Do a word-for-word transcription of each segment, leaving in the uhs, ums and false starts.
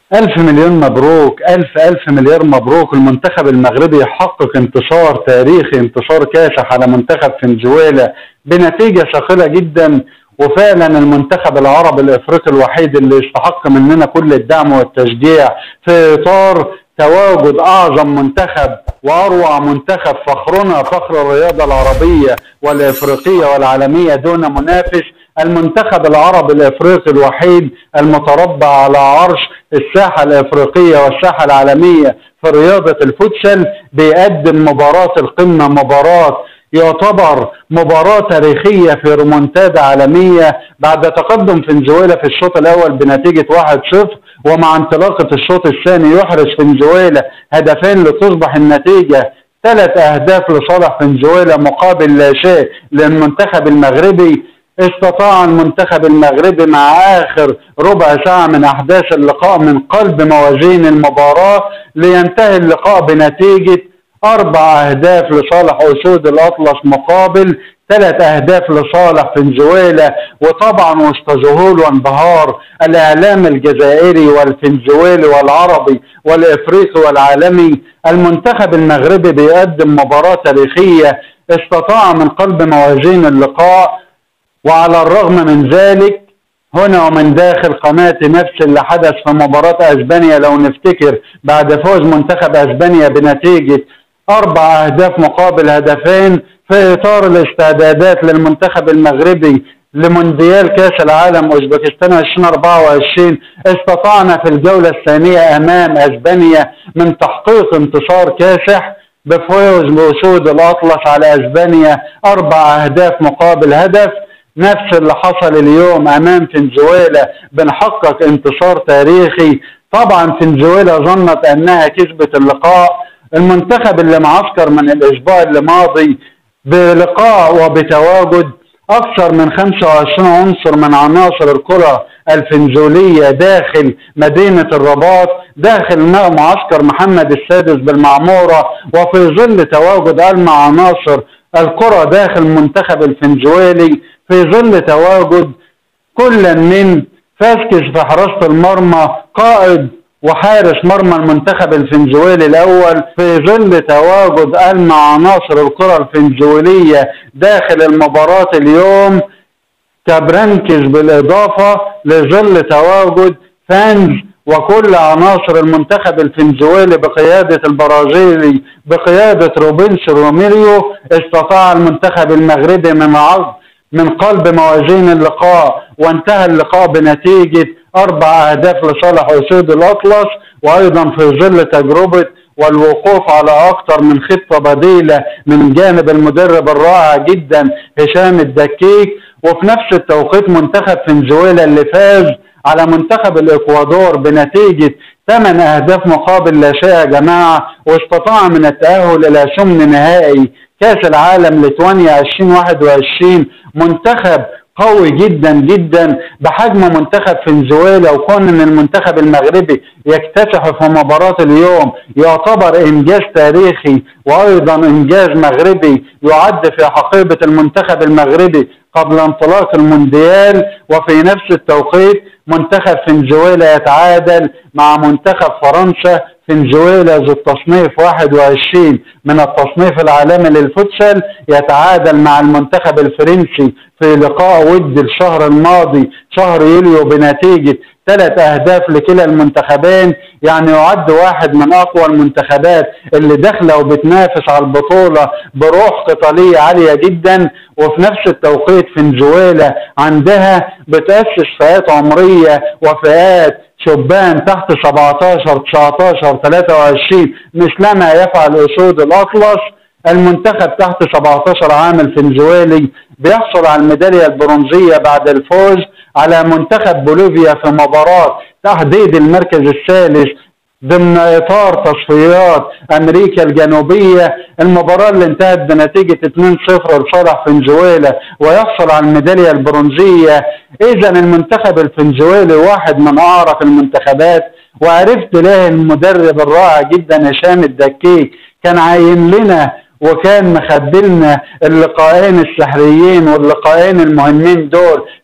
ألف مليون مبروك، ألف ألف مليار مبروك. المنتخب المغربي يحقق انتصار تاريخي، انتصار كاسح على منتخب فنزويلا بنتيجة ثقيلة جدا. وفعلا المنتخب العربي الافريقي الوحيد اللي يستحق مننا كل الدعم والتشجيع في اطار تواجد اعظم منتخب واروع منتخب، فخرنا فخر الرياضة العربية والافريقية والعالمية دون منافس. المنتخب العربي الافريقي الوحيد المتربع على عرش الساحة الافريقية والساحة العالمية في رياضة الفوتسل بيقدم مباراة القمة، مباراة يعتبر مباراة تاريخية في رومونتادا عالمية بعد تقدم فنزويلا في الشوط الأول بنتيجة واحد صفر، ومع انطلاقة الشوط الثاني يحرز فنزويلا هدفين لتصبح النتيجة ثلاث أهداف لصالح فنزويلا مقابل لا شيء للمنتخب المغربي. استطاع المنتخب المغربي مع آخر ربع ساعة من أحداث اللقاء من قلب موازين المباراة لينتهي اللقاء بنتيجة أربع أهداف لصالح أسود الأطلس مقابل ثلاث أهداف لصالح فنزويلا. وطبعا وسط ذهول وانبهار الإعلام الجزائري والفنزويلي والعربي والإفريقي والعالمي، المنتخب المغربي بيقدم مباراة تاريخية. استطاع من قلب موازين اللقاء، وعلى الرغم من ذلك هنا ومن داخل قناة نفس اللي حدث في مباراة أسبانيا لو نفتكر بعد فوز منتخب أسبانيا بنتيجة أربع أهداف مقابل هدفين في إطار الاستعدادات للمنتخب المغربي لمونديال كأس العالم أوزبكستان ألفين وأربعة وعشرين، استطعنا في الجولة الثانية أمام أسبانيا من تحقيق انتصار كاسح بفوز بأسود الأطلس على أسبانيا أربع أهداف مقابل هدف. نفس اللي حصل اليوم أمام فنزويلا، بنحقق انتصار تاريخي. طبعا فنزويلا ظنت أنها كسبت اللقاء. المنتخب اللي معسكر من الأسبوع اللي ماضي بلقاء وبتواجد أكثر من خمسة وعشرين عنصر من عناصر الكرة الفنزولية داخل مدينة الرباط، داخل معسكر محمد السادس بالمعمورة، وفي ظل تواجد ألمع عناصر الكرة داخل المنتخب الفنزويلي، في ظل تواجد كل من فاسكس في حراسة المرمى قائد وحارس مرمى المنتخب الفنزويلي الأول، في ظل تواجد ألمع عناصر الكرة الفنزويلية داخل المباراة اليوم كبرانكز، بالإضافة لظل تواجد فانز وكل عناصر المنتخب الفنزويلي بقيادة البرازيلي بقيادة روبنسو روميريو. استطاع المنتخب المغربي من عرض من قلب موازين اللقاء، وانتهى اللقاء بنتيجة أربع أهداف لصالح أسود الأطلس. وأيضا في ظل تجربة والوقوف على أكثر من خطة بديلة من جانب المدرب الرائع جدا هشام الدكيك، وفي نفس التوقيت منتخب فنزويلا اللي فاز على منتخب الإكوادور بنتيجة ثمان أهداف مقابل لا شيء يا جماعة، واستطاع من التأهل إلى ثمن نهائي كأس العالم ليتوانيا ألفين وواحد وعشرين. منتخب قوي جدا جدا بحجم منتخب فنزويلا، وكون ان المنتخب المغربي يكتسح في مباراة اليوم يعتبر انجاز تاريخي وايضا انجاز مغربي يعد في حقيبة المنتخب المغربي قبل انطلاق المونديال. وفي نفس التوقيت منتخب فنزويلا يتعادل مع منتخب فرنسا. فنزويلا ذو التصنيف واحد وعشرين من التصنيف العالمي للفوتسال يتعادل مع المنتخب الفرنسي في لقاء ود الشهر الماضي شهر يوليو بنتيجة ثلاث أهداف لكلا المنتخبين. يعني يعد واحد من أقوى المنتخبات اللي داخله وبتنافس على البطولة بروح قتالية عالية جدا. وفي نفس التوقيت فنزويلا عندها بتأسس فئات عمرية وفئات شبان تحت سبعتاشر تسعتاشر ثلاثة وعشرين مثلما يفعل أسود الأطلس. المنتخب تحت سبعتاشر عام الفنزويلي بيحصل على الميدالية البرونزية بعد الفوز على منتخب بوليفيا في مباراة تحديد المركز الثالث ضمن إطار تصفيات أمريكا الجنوبية. المباراة اللي انتهت بنتيجة اتنين صفر لصالح فنزويلا ويحصل على الميدالية البرونزية. إذا المنتخب الفنزويلي واحد من أعرق المنتخبات، وعرفت ليه المدرب الرائع جدا هشام الدكيك كان عاين لنا وكان مخبلنا اللقاءين السحريين واللقاءين المهمين دول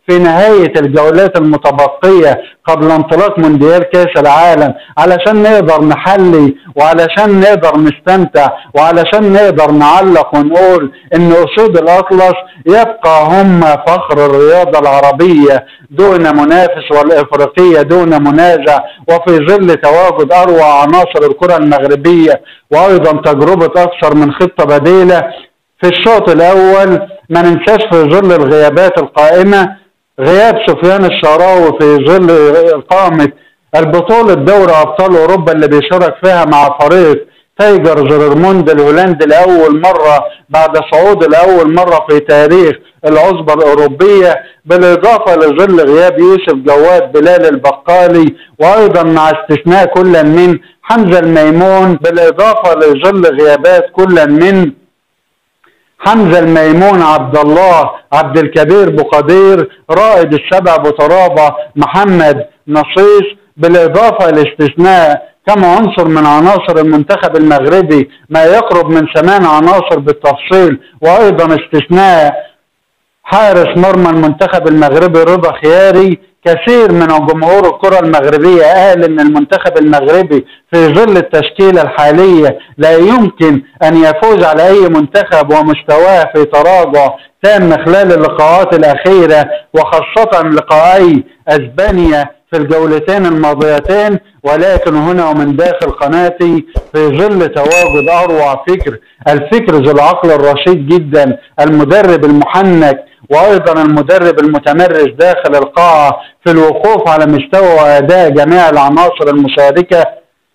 في نهاية الجولات المتبقية قبل انطلاق مونديال كاس العالم، علشان نقدر نحلي وعلشان نقدر نستمتع وعلشان نقدر نعلق ونقول ان اسود الاطلس يبقى هم فخر الرياضة العربية دون منافس، والافريقية دون منازع، وفي ظل تواجد اروع عناصر الكرة المغربية وايضا تجربة اكثر من خطة بديلة. في الشوط الاول ما ننساش في ظل الغيابات القائمة غياب سفيان الشعراوي في ظل إقامة البطولة دوري أبطال أوروبا اللي بيشارك فيها مع فريق تايجر زرموند الهولندي لأول مرة بعد صعود لأول مرة في تاريخ العصبة الأوروبية، بالإضافة لظل غياب يوسف جواد بلال البقالي، وأيضا مع استثناء كل من حمزة الميمون، بالإضافة لظل غيابات كل من حمزة الميمون عبد الله عبد الكبير بقدير رائد السبع بطرابة محمد نصيص، بالإضافة لاستثناء كم عنصر من عناصر المنتخب المغربي ما يقرب من ثمان عناصر بالتفصيل، وأيضا استثناء حارس مرمى المنتخب المغربي رضا خياري. كثير من جمهور الكرة المغربية قال ان المنتخب المغربي في ظل التشكيلة الحالية لا يمكن ان يفوز على اي منتخب ومستواه في تراجع تام خلال اللقاءات الاخيرة، وخاصة لقاءي اسبانيا في الجولتين الماضيتين. ولكن هنا ومن داخل قناتي في ظل تواجد اروع فكر، الفكر ذو العقل الرشيد جدا، المدرب المحنك وايضا المدرب المتمرس داخل القاعة في الوقوف على مستوى واداء جميع العناصر المشاركة،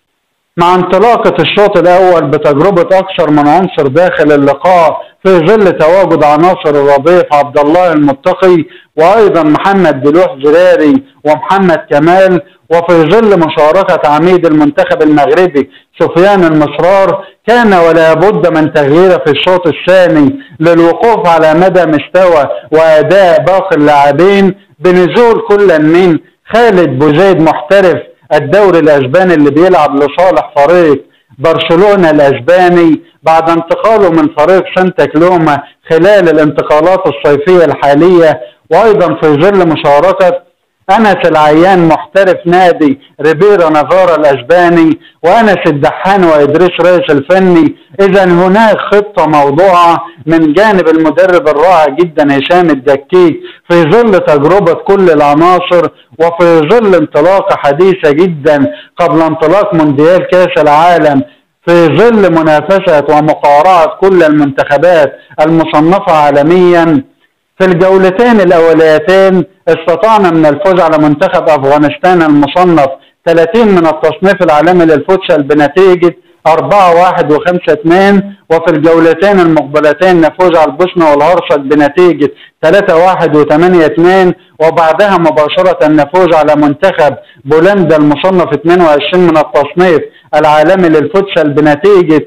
مع انطلاقة الشوط الاول بتجربة اكثر من عنصر داخل اللقاء في ظل تواجد عناصر الرضيف عبد الله المتقي وايضا محمد بلوح زراري ومحمد كمال، وفي ظل مشاركة عميد المنتخب المغربي سفيان المصرار، كان ولا بد من تغييره في الشوط الثاني للوقوف على مدى مستوى واداء باقي اللاعبين، بنزول كل من خالد بوزيد محترف الدوري الاسباني اللي بيلعب لصالح فريق برشلونة الاسباني بعد انتقاله من فريق سانتا كلوما خلال الانتقالات الصيفية الحالية، وايضا في ظل مشاركة أنس العيان محترف نادي ريبيرا نافارا الأسباني وأنس الدحان وإدريس رئيس الفني. إذا هناك خطة موضوعة من جانب المدرب الرائع جدا هشام الدكيك في ظل تجربة كل العناصر وفي ظل انطلاقة حديثة جدا قبل انطلاق مونديال كاس العالم، في ظل منافسة ومقارعة كل المنتخبات المصنفة عالميا. في الجولتين الأوليتين استطعنا من الفوز على منتخب أفغانستان المصنف ثلاثين من التصنيف العالمي للفوتسال بنتيجة أربعة واحد وخمسة اثنين، وفي الجولتين المقبلتين نفوز على البوسنة والهرسك بنتيجة ثلاثة واحد وثمانية اثنين، وبعدها مباشرة نفوز على منتخب بولندا المصنف اثنين وعشرين من التصنيف العالمي للفوتسال بنتيجة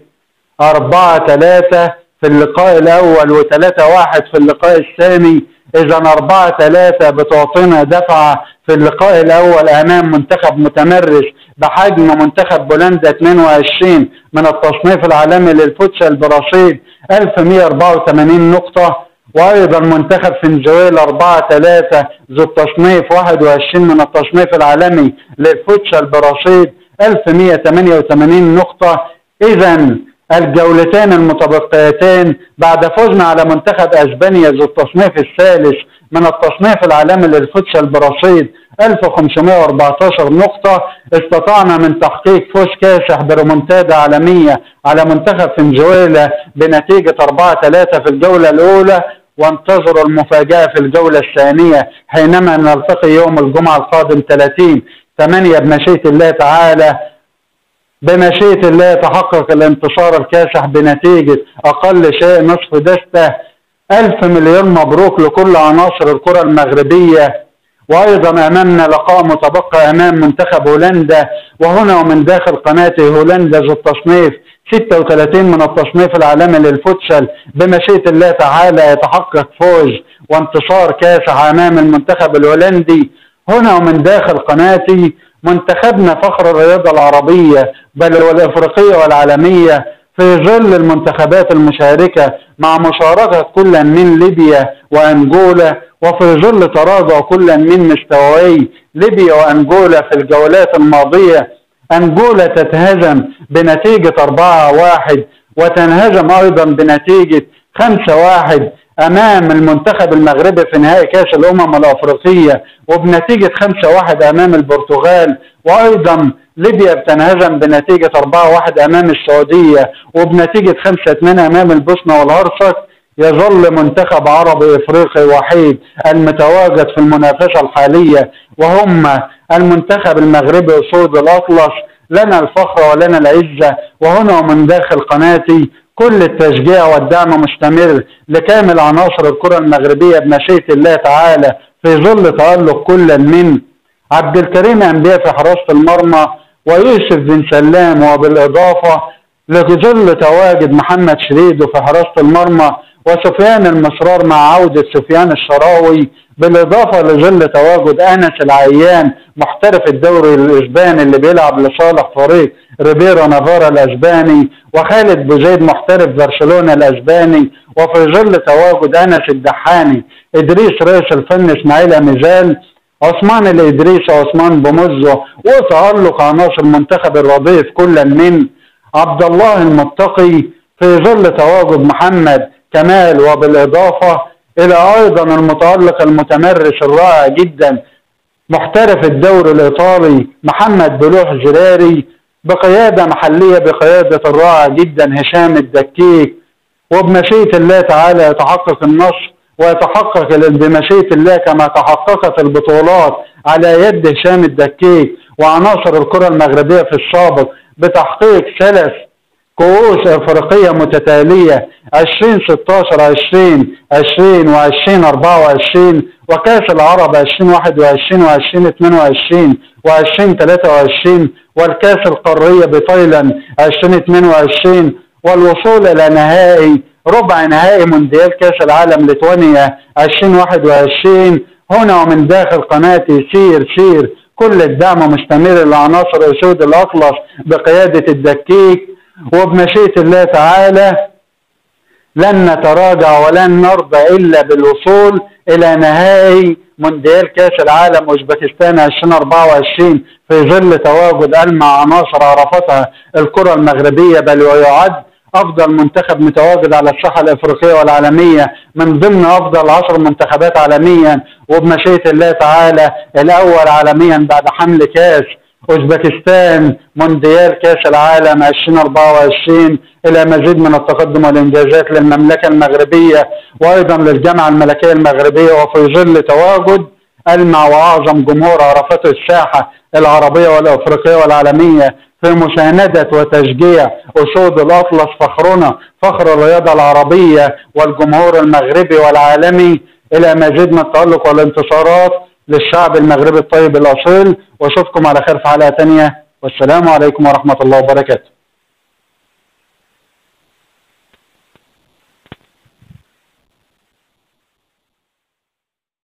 أربعة ثلاثة في اللقاء الأول وثلاثة واحد في اللقاء الثاني. إذا أربعة ثلاثة بتعطينا دفعة في اللقاء الأول أمام منتخب متمرس بحجم منتخب بولندا اثنين وعشرين من التصنيف العالمي للفوتسال برصيد ألف ومئة وأربعة وثمانين نقطة، وأيضا منتخب فنزويلا أربعة ثلاثة ذو التصنيف واحد وعشرين من التصنيف العالمي للفوتسال برصيد ألف ومئة وثمانية وثمانين نقطة. إذا الجولتين المتبقيتين بعد فوزنا على منتخب اسبانيا ذو التصنيف الثالث من التصنيف العالمي للفوتسال برصيد ألف وخمسمئة وأربعة عشر نقطة، استطعنا من تحقيق فوز كاسح بريمونتادا عالمية على منتخب فنزويلا بنتيجة أربعة ثلاثة في الجولة الأولى، وانتظروا المفاجأة في الجولة الثانية حينما نلتقي يوم الجمعة القادم ثلاثين ثمانية بمشيئة الله تعالى. بمشيئة الله يتحقق الانتصار الكاسح بنتيجة أقل شيء نصف دستة. ألف مليون مبروك لكل عناصر الكرة المغربية. وأيضا أمامنا لقاء متبقى أمام منتخب هولندا، وهنا ومن داخل قناتي هولندا ذو التصنيف ستة وثلاثين من التصنيف العالمي للفوتسال بمشيئة الله تعالى يتحقق فوز وانتصار كاسح أمام المنتخب الهولندي. هنا ومن داخل قناتي منتخبنا فخر الرياضة العربية بل والإفريقية والعالمية في ظل المنتخبات المشاركة مع مشاركة كل من ليبيا وأنجولا وفي ظل تراجع كل من مستويي ليبيا وأنجولا في الجولات الماضية. أنجولا تتهزم بنتيجة أربعة واحد، وتنهزم أيضا بنتيجة خمسة واحد أمام المنتخب المغربي في نهائي كأس الأمم الأفريقية، وبنتيجة خمسة واحد أمام البرتغال. وأيضا ليبيا بتنهزم بنتيجة أربعة واحد أمام السعودية، وبنتيجة خمسة اثنين أمام البوسنة والهرسك. يظل منتخب عربي إفريقي وحيد المتواجد في المنافسة الحالية وهم المنتخب المغربي أسود الأطلس. لنا الفخر ولنا العزة، وهنا من داخل قناتي كل التشجيع والدعم مستمر لكامل عناصر الكرة المغربية بمشيئة الله تعالى، في ظل تألق كل من عبد الكريم أنبياء في حراسة المرمى، ويوسف بن سلام، وبالإضافة لظل تواجد محمد شريدو في حراسة المرمى، وسفيان المصرار مع عودة سفيان الشراوي، بالإضافة لظل تواجد أنس العيان محترف الدوري الإسباني اللي بيلعب لصالح فريق ريبيرا نافارا الأسباني، وخالد بوزيد محترف برشلونة الأسباني، وفي ظل تواجد أنس الدحاني، إدريس رئيس الفن إسماعيل أميزال، عثمان الإدريس وعثمان بومزو، وتألق عناصر منتخب الرضيف كل من عبد الله المتقي، في ظل تواجد محمد كمال، وبالإضافة إلى أيضا المتألق المتمرس الرائع جدا محترف الدوري الإيطالي محمد بلوح زراري، بقيادة محلية بقيادة الرائع جدا هشام الدكيك. وبمشيئة الله تعالى يتحقق النصر، ويتحقق بمشيئة الله كما تحققت البطولات على يد هشام الدكيك وعناصر الكرة المغربية في السابق بتحقيق ثلاث كؤوس افريقيه متتاليه عشرين ستاشر عشرين عشرين وعشرين أربعة وعشرين، وكاس العرب عشرين واحد وعشرين وعشرين اثنين وعشرين وعشرين ثلاثة وعشرين، والكاس القاريه بتايلاند عشرين اثنين وعشرين، والوصول الى نهائي ربع نهائي مونديال كاس العالم ليتوانيا عشرين واحد وعشرين. هنا ومن داخل قناتي سير سير كل الدعم مستمر لعناصر اسود الاطلس بقياده الدكيك، وبمشيئة الله تعالى لن نتراجع ولن نرضى إلا بالوصول إلى نهائي مونديال كأس العالم أوزبكستان عشرين أربعة وعشرين، في ظل تواجد ألمع عناصر عرفتها الكرة المغربية، بل ويعد أفضل منتخب متواجد على الساحة الإفريقية والعالمية من ضمن أفضل عشر منتخبات عالميا، وبمشيئة الله تعالى الأول عالميا بعد حمل كأس أوزبكستان مونديال كاس العالم عشرين أربعة وعشرين الى مزيد من التقدم والانجازات للمملكه المغربيه وايضا للجامعه الملكيه المغربيه، وفي ظل تواجد ألمع واعظم جمهور عرفته الساحه العربيه والافريقيه والعالميه في مسانده وتشجيع اسود الاطلس، فخرنا فخر الرياضه العربيه والجمهور المغربي والعالمي، الى مزيد من التألق والانتصارات للشعب المغربي الطيب الاصيل. واشوفكم على خير في حلقه ثانيه، والسلام عليكم ورحمه الله وبركاته.